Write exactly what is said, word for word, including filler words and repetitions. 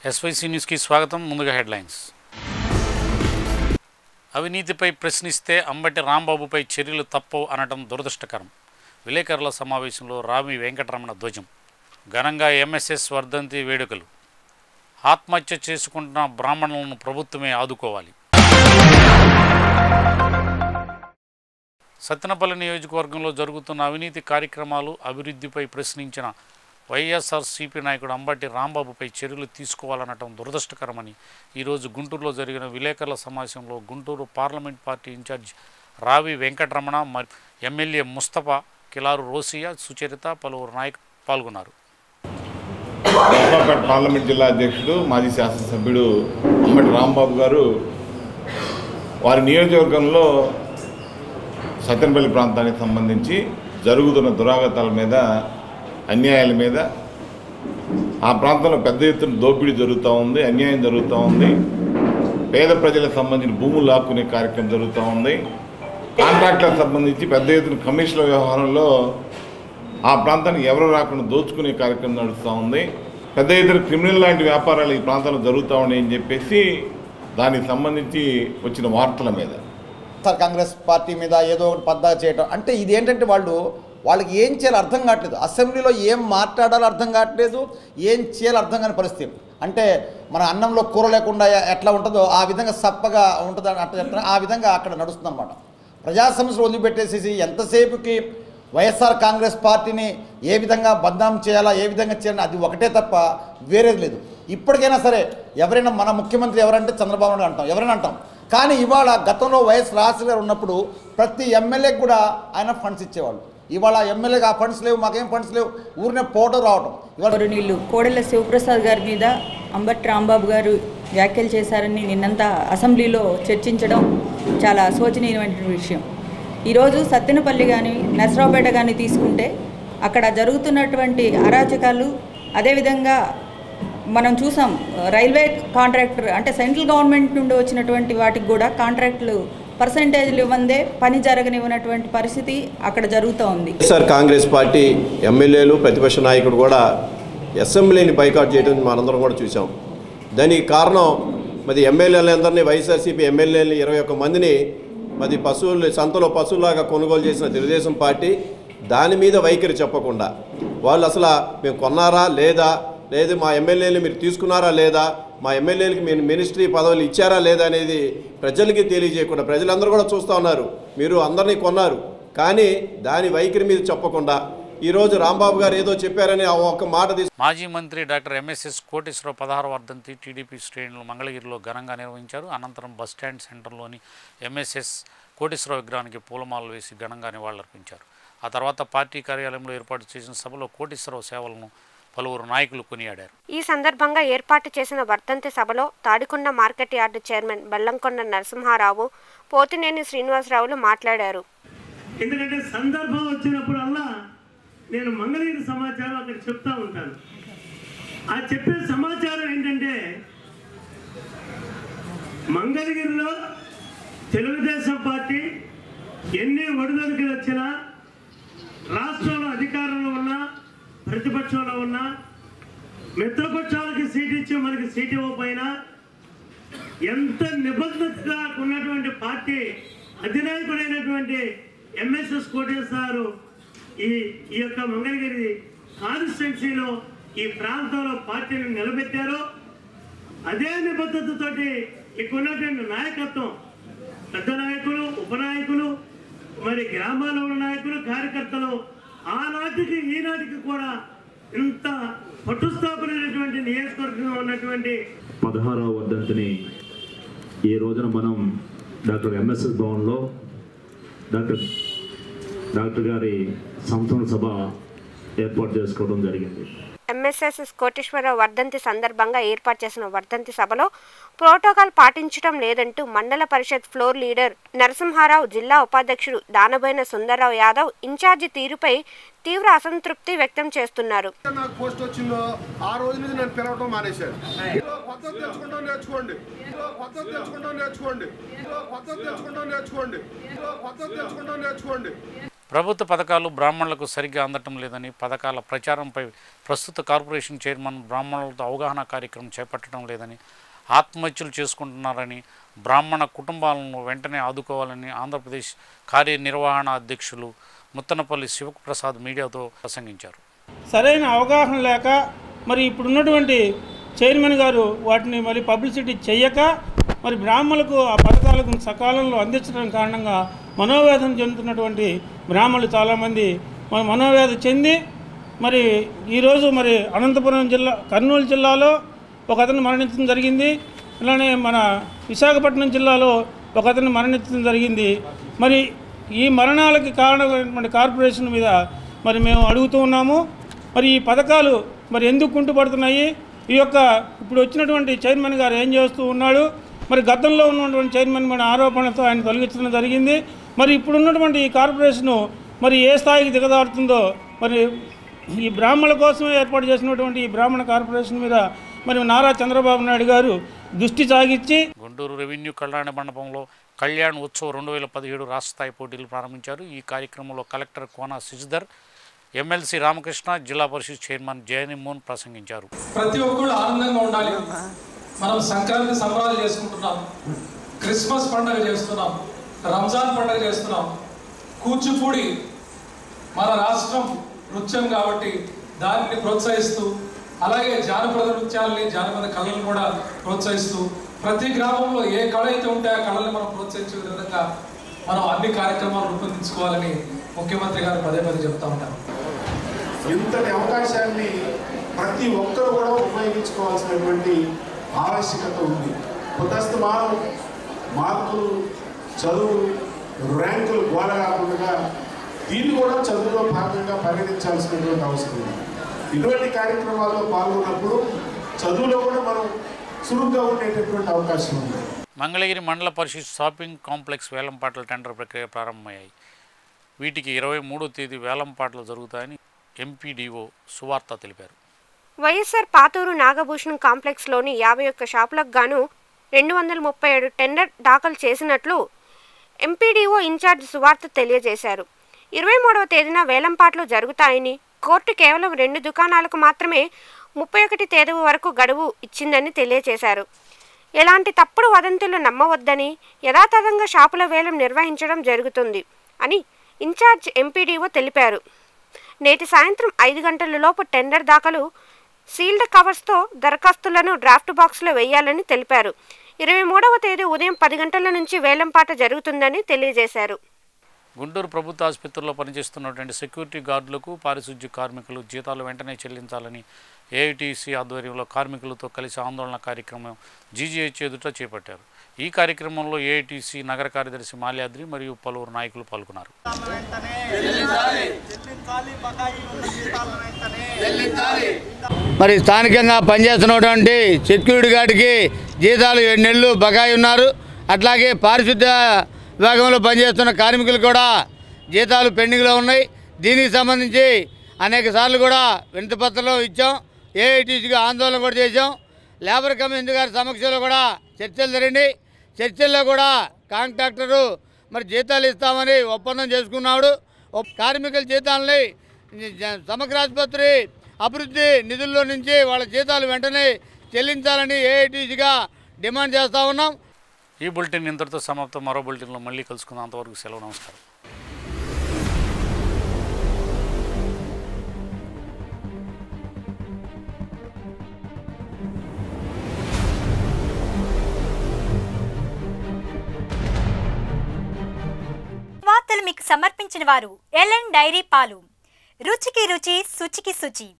SYC న్యూస్కి స్వాగతం. ముందుగా హెడ్లైన్స్. అవినీతిపై ప్రశ్నిస్తే అంబటి రాంబాబుపై చర్యలు తప్పవు అనటం దురదృష్టకరం. విలేకరుల సమావేశంలో రావి వెంకటరమణ ధ్వజం. ఘనంగా ఎంఎస్ఎస్ వర్ధంతి వేడుకలు. ఆత్మహత్య చేసుకుంటున్న బ్రాహ్మణులను ప్రభుత్వమే ఆదుకోవాలి. సత్తెనపల్లి నియోజకవర్గంలో జరుగుతున్న అవినీతి కార్యక్రమాలు, అభివృద్ధిపై ప్రశ్నించిన వైఎస్ఆర్సీపీ నాయకుడు అంబటి రాంబాబుపై చర్యలు తీసుకోవాలనటం దురదృష్టకరమని ఈరోజు గుంటూరులో జరిగిన విలేకరుల సమావేశంలో Guntur parliament party in-charge Ravi Venkataramana, MLA Mustafa, Kilaru Rosaiah, Sucharitha, పలువురు నాయకులు పాల్గొన్నారు. నర్సాపేట పార్లమెంట్ జిల్లా అధ్యక్షుడు, మాజీ శాసనసభ్యుడు అంబటి రాంబాబు గారు వారి నియోజకవర్గంలో సత్తెనపల్లి ప్రాంతానికి సంబంధించి జరుగుతున్న దురాగతాల మీద, అన్యాయాల మీద, ఆ ప్రాంతంలో పెద్ద ఎత్తున దోపిడీ జరుగుతూ ఉంది, అన్యాయం జరుగుతూ ఉంది, పేద ప్రజలకు సంబంధించిన భూములు లాక్కునే కార్యక్రమం జరుగుతూ ఉంది, కాంట్రాక్టులకు సంబంధించి పెద్ద ఎత్తున కమిషన్ల వ్యవహారంలో ఆ ప్రాంతానికి ఎవరు రాకుండా దోచుకునే కార్యక్రమం నడుస్తూ ఉంది, పెద్ద ఎత్తున క్రిమినల్ లాంటి వ్యాపారాలు ఈ ప్రాంతంలో జరుగుతూ ఉన్నాయని చెప్పేసి దానికి సంబంధించి వచ్చిన వార్తల మీద కాంగ్రెస్ పార్టీ మీద ఏదో ఒకటి పద్దా చేయటం అంటే ఇది ఏంటంటే వాళ్ళు వాళ్ళకి ఏం చేయాలో అర్థం కావట్లేదు. అసెంబ్లీలో ఏం మాట్లాడాలో అర్థం కావట్లేదు, ఏం చేయాలో అర్థం కాని పరిస్థితి. అంటే మన అన్నంలో కూర లేకుండా ఎట్లా ఉంటుందో ఆ విధంగా సప్పగా ఉంటుంది అంటే ఆ విధంగా అక్కడ నడుస్తుంది అనమాట. ప్రజా సమస్యలు వదిలిపెట్టేసేసి ఎంతసేపుకి వైఎస్ఆర్ కాంగ్రెస్ పార్టీని ఏ విధంగా బద్నాం చేయాలా, ఏ విధంగా చేయాలని అది ఒకటే తప్ప వేరేది లేదు. ఇప్పటికైనా సరే ఎవరైనా మన ముఖ్యమంత్రి ఎవరంటే చంద్రబాబు నాయుడు అంటాం, ఎవరైనా అంటాం. కానీ ఇవాళ గతంలో వైఎస్ రాజశేఖర్ గారు ఉన్నప్పుడు ప్రతి ఎమ్మెల్యేకి కూడా ఆయన ఫండ్స్ ఇచ్చేవాళ్ళు. ఇవాళ ఎమ్మెల్యేకి ఆ ఫండ్స్ లేవు, మాకేం ఫండ్స్ లేవు, ఊరినే పోటో రావటం. ఇవాళ నీళ్ళు కోడెల శివప్రసాద్ గారి మీద అంబటి రాంబాబు గారు వ్యాఖ్యలు చేశారని నిన్నంతా అసెంబ్లీలో చర్చించడం చాలా శోచనీయమైన విషయం. ఈరోజు సత్తెనపల్లి కానీ నర్సరావుపేట కానీ తీసుకుంటే అక్కడ జరుగుతున్నటువంటి అరాచకాలు, అదేవిధంగా మనం చూసాం రైల్వే కాంట్రాక్టర్ అంటే సెంట్రల్ గవర్నమెంట్ నుండి వచ్చినటువంటి వాటికి కూడా కాంట్రాక్టులు పర్సంటేజ్లు ఇవ్వందే పని జరగనివ్వనటువంటి పరిస్థితి అక్కడ జరుగుతూ ఉంది. వైఎస్ఆర్ కాంగ్రెస్ పార్టీ ఎమ్మెల్యేలు, ప్రతిపక్ష నాయకుడు కూడా అసెంబ్లీని బైకాట్ చేయడం మనందరం కూడా చూసాం. దానికి కారణం మరి ఎమ్మెల్యేలందరినీ, వైఎస్ఆర్సీపీ ఎమ్మెల్యేలు ఇరవై ఒక్క మందిని మరి పశువులు సంతలో పశువులాగా కొనుగోలు చేసిన తెలుగుదేశం పార్టీ దాని మీద వైఖరి చెప్పకుండా వాళ్ళు అసలు మేము కొన్నారా లేదా, లేదు మా ఎమ్మెల్యేలు మీరు తీసుకున్నారా లేదా, మా ఎమ్మెల్యేలకి మీరు మినిస్ట్రీ పదవులు ఇచ్చారా లేదా అనేది ప్రజలకి తెలియజేయకుండా ప్రజలందరూ కూడా చూస్తూ ఉన్నారు. మీరు అందరినీ కొన్నారు కానీ దాని వైఖరి మీద చెప్పకుండా ఈరోజు రాంబాబు గారు ఏదో చెప్పారని ఒక మాట తీసు మాజీ మంత్రి డాక్టర్ ఎంఎస్ఎస్ కోటేశ్వరరావు పదహారు వర్ధంతి టీడీపీ శ్రేణులు మంగళగిరిలో ఘనంగా నిర్వహించారు. అనంతరం బస్టాండ్ సెంటర్లోని ఎంఎస్ఎస్ కోటేశ్వరరావు విగ్రహానికి పూలమాలలు వేసి ఘనంగా నివాళులర్పించారు. ఆ తర్వాత పార్టీ కార్యాలయంలో ఏర్పాటు చేసిన సభలో కోటేశ్వరరావు సేవలను పలువురు నాయకులు కొనియాడారు. ఈ సందర్భంగా ఏర్పాటు చేసిన వర్ధంతి సభలో Tadikonda market yard chairman Bellamkonda Narasimharao, Pothineni శ్రీనివాసరావులు మాట్లాడారు. ఎందుకంటే సందర్భం వచ్చినప్పుడల్లా నేను మంగళగిరి సమాచారం అక్కడ చెప్తా ఉంటాను. ఆ చెప్పే సమాచారం ఏంటంటే మంగళగిరిలో తెలుగుదేశం పార్టీ ఎన్ని ఒడిదొడుకులు వచ్చినా, రాష్ట్రంలో అధికారంలో ఉన్నా, ప్రతిపక్షంలో ఉన్న మిత్రపక్షాలకి సీట్ ఇచ్చి మనకి సీట్ ఇవ్వకపోయినా ఎంత నిబద్ధతగా ఉన్నటువంటి పార్టీ అధినాయకుడైనటువంటి ఎంఎస్ఎస్ కోటేశ్వరరావు ఈ ఈ యొక్క మంగళగిరి కాన్స్టిట్యున్సీలో ఈ ప్రాంతంలో పార్టీని నిలబెట్టారో అదే నిబద్ధతతోటి ఇక్కడ ఉన్నటువంటి నాయకత్వం, పెద్ద నాయకులు, ఉపనాయకులు, మరి గ్రామాల్లో ఉన్న నాయకులు, కార్యకర్తలు ఆనాటికి ఈనాటికి కూడా ఇంత పట్టుస్థాపనైనటువంటి నియోజకవర్గంగా ఉన్నటువంటి పదహారవ వర్ధంతిని ఈ రోజున మనం డాక్టర్ ఎంఎస్ఎస్ భవన్లో డాక్టర్ డాక్టర్ గారి సంస్థాన సభ ఏర్పాటు చేసుకోవడం జరిగింది. ఎంఎస్ఎస్ కోటేశ్వరరావు వర్ధంతి సందర్భంగా ఏర్పాటు చేసిన వర్ధంతి సభలో ప్రోటోకాల్ పాటించడం లేదంటూ మండల పరిషత్ ఫ్లోర్ లీడర్ నరసింహారావు, జిల్లా ఉపాధ్యక్షుడు దానబోయిన సుందర్రావు యాదవ్ ఇన్ఛార్జి తీరుపై తీవ్ర అసంతృప్తి వ్యక్తం చేస్తున్నారు. నాకు పోస్ట్ వచ్చిందో ఆ రోజు నుంచి నేను పిలవటం మానేశాను. పద్ధతి తెచ్చుకుంటాం నేర్చుకోండి, పద్ధతి తెచ్చుకుంటాం నేర్చుకోండి, పద్ధతి తెచ్చుకుంటాం నేర్చుకోండి, పద్ధతి తెచ్చుకుంటాం నేర్చుకోండి. ప్రభుత్వ పథకాలు బ్రాహ్మణులకు సరిగ్గా అందటం లేదని, పథకాల ప్రచారంపై ప్రస్తుత కార్పొరేషన్ చైర్మన్ బ్రాహ్మణులతో అవగాహన కార్యక్రమం చేపట్టడం లేదని, ఆత్మహత్యలు చేసుకుంటున్నారని, బ్రాహ్మణ కుటుంబాలను వెంటనే ఆదుకోవాలని ఆంధ్రప్రదేశ్ కార్యనిర్వహణ అధ్యక్షులు ముత్తనపల్లి శివప్రసాద్ మీడియాతో ప్రసంగించారు. సరైన అవగాహన లేక మరి ఇప్పుడున్నటువంటి చైర్మన్ గారు వాటిని మరి పబ్లిసిటీ చేయక మరి బ్రాహ్మణులకు ఆ పథకాలకు సకాలంలో అందించడం కారణంగా మనోవేదన చెందుతున్నటువంటి బ్రాహ్మణులు చాలామంది మన మనోవేద చెంది మరి ఈరోజు మరి అనంతపురం జిల్లా కర్నూలు జిల్లాలో ఒక అతను మరణించడం జరిగింది. అలానే మన విశాఖపట్నం జిల్లాలో ఒక అతను మరణించడం జరిగింది. మరి ఈ మరణాలకి కారణమైనటువంటి కార్పొరేషన్ మీద మరి మేము అడుగుతూ ఉన్నాము. మరి ఈ పథకాలు మరి ఎందుకు కుంటుపడుతున్నాయి, ఈ యొక్క ఇప్పుడు వచ్చినటువంటి చైర్మన్ గారు ఏం చేస్తూ ఉన్నాడు, మరి గతంలో ఉన్నటువంటి చైర్మన్ మన ఆరోపణలతో ఆయన తొలగించడం జరిగింది. మరి ఇప్పుడున్నటువంటి ఈ కార్పొరేషను మరి ఏ స్థాయికి దిగజారుతుందో, మరి ఈ బ్రాహ్మణుల కోసమే ఏర్పాటు చేసినటువంటి ఈ బ్రాహ్మణ కార్పొరేషన్ మీద మరి నారా చంద్రబాబు నాయుడు గారు దృష్టి సాగించి గుంటూరు రెవెన్యూ కళ్యాణ మండపంలో కళ్యాణ్ ఉత్సవ్ రెండు వేల పదిహేడు రాష్ట్ర స్థాయి పోటీలు ప్రారంభించారు. ఈ కార్యక్రమంలో కలెక్టర్ కోన శశిధర్, ఎమ్మెల్సీ రామకృష్ణ, జిల్లా పరిషత్ చైర్మన్ జయనిమోహన్ ప్రసంగించారు. ప్రతి ఒక్కరు ఆనందంగా ఉండాలి. మనం సంక్రాంతి సంబరాలు చేసుకుంటున్నాం, క్రిస్మస్ పండుగ చేస్తున్నాం, రంజాన్ పండుగ చేస్తున్నాం. కూచిపూడి మన రాష్ట్రం నృత్యం కాబట్టి దానిని ప్రోత్సహిస్తూ, అలాగే జానపద నృత్యాలని, జానపద కళలను కూడా ప్రోత్సహిస్తూ ప్రతి గ్రామంలో ఏ కళ అయితే ఉంటే ఆ కళలను మనం ప్రోత్సహించే విధంగా మనం అన్ని కార్యక్రమాలు రూపొందించుకోవాలని ముఖ్యమంత్రి గారు పదే పదే చెప్తా ఉంటారు. ఇంతటి అవకాశాన్ని ప్రతి ఒక్కరు కూడా ఉపయోగించుకోవాల్సినటువంటి ఆవశ్యకత ఉంది. ప్రస్తుతం మార్కులు, చదువు, ర్యాంకులు గోడ కాకుండా దీన్ని కూడా చదువులో భాగంగా పరిగణించాల్సినటువంటి అవసరం ఉంది. ఇటువంటి కార్యక్రమాల్లో పాల్గొన్నప్పుడు చదువులో కూడా మనం చురుగ్గా ఉండేటటువంటి అవకాశం ఉంది. మంగళగిరి మండల పరిషత్ షాపింగ్ కాంప్లెక్స్ వేలంపాట్ల టెండర్ ప్రక్రియ ప్రారంభమయ్యాయి. వీటికి ఇరవై మూడో తేదీ వేలంపాట్లు జరుగుతాయని ఎంపీడీఓ సువార్త తెలిపారు. వైఎస్ఆర్ పాతూరు నాగభూషణం కాంప్లెక్స్లోని యాభై ఒక్క షాపులకు గాను రెండు వందల ముప్పై ఏడు టెండర్ దాఖలు చేసినట్లు ఎంపీడీఓ ఇన్ఛార్జ్ సువార్త తెలియజేశారు. ఇరవై మూడవ తేదీన వేలంపాట్లు జరుగుతాయని, కోర్టు కేవలం రెండు దుకాణాలకు మాత్రమే ముప్పై ఒకటి తేదీ వరకు గడువు ఇచ్చిందని తెలియజేశారు. ఎలాంటి తప్పుడు వదంతులు నమ్మవద్దని, యథాతథంగా షాపుల వేలం నిర్వహించడం జరుగుతుంది అని ఇన్ఛార్జ్ ఎంపీడీఓ తెలిపారు. నేటి సాయంత్రం ఐదు గంటల లోపు టెండర్ దాఖలు, సీల్డ్ కవర్స్తో దరఖాస్తులను డ్రాఫ్ట్ బాక్స్లో వేయాలని తెలిపారు. ఇరవై మూడవ తేదీ ఉదయం పది గంటల నుంచి వేలంపాట జరుగుతుందని తెలియజేశారు. గుంటూరు ప్రభుత్వ ఆసుపత్రిలో పనిచేస్తున్నటువంటి సెక్యూరిటీ గార్డులకు, పారిశుద్ధ్య కార్మికులు జీతాలు వెంటనే చెల్లించాలని ఏఐటీసీ ఆధ్వర్యంలో కార్మికులతో కలిసి ఆందోళన కార్యక్రమం జీజీహెచ్ ఎదుట చేపట్టారు. ఈ కార్యక్రమంలో ఏఐటీసీ నగర కార్యదర్శి మాల్యాద్రి మరియు పలువురు నాయకులు పాల్గొన్నారు. మరి స్థానికంగా పనిచేస్తున్నటువంటి సెక్యూరిటీ గార్డుకి జీతాలు ఏడు నెలలు బకాయి ఉన్నారు. అట్లాగే పారిశుద్ధ్య విభాగంలో పనిచేస్తున్న కార్మికులు కూడా జీతాలు పెండింగ్లో ఉన్నాయి. దీనికి సంబంధించి అనేక సార్లు కూడా వినతి పత్రాలు ఇచ్చాం. ఏఐటీసీగా ఆందోళన కూడా చేశాం. లేబర్ కమిషన్ గారి సమక్షంలో కూడా చర్చలు జరిగింది. చర్చల్లో కూడా కాంట్రాక్టరు మరి జీతాలు ఇస్తామని ఒప్పందం చేసుకున్నాడు. కార్మికుల జీతాలని సమగ్ర ఆసుపత్రి అభివృద్ధి నిధుల్లో నుంచి వాళ్ళ జీతాలు వెంటనే చెల్లించాలని ఏఐటీసీగా డిమాండ్ చేస్తూ ఉన్నాం. ఈ బులెటిన్ ఇంతటితో సమాప్తం. మరో బులెటిన్లో మళ్ళీ కలుసుకుందాం. అంతవరకు సెలవు. నమస్కారం. వార్తలు మీకు సమర్పించిన వారు ఎల్ఎన్ డైరీ పాలు. రుచికి రుచి, శుచికి శుచి.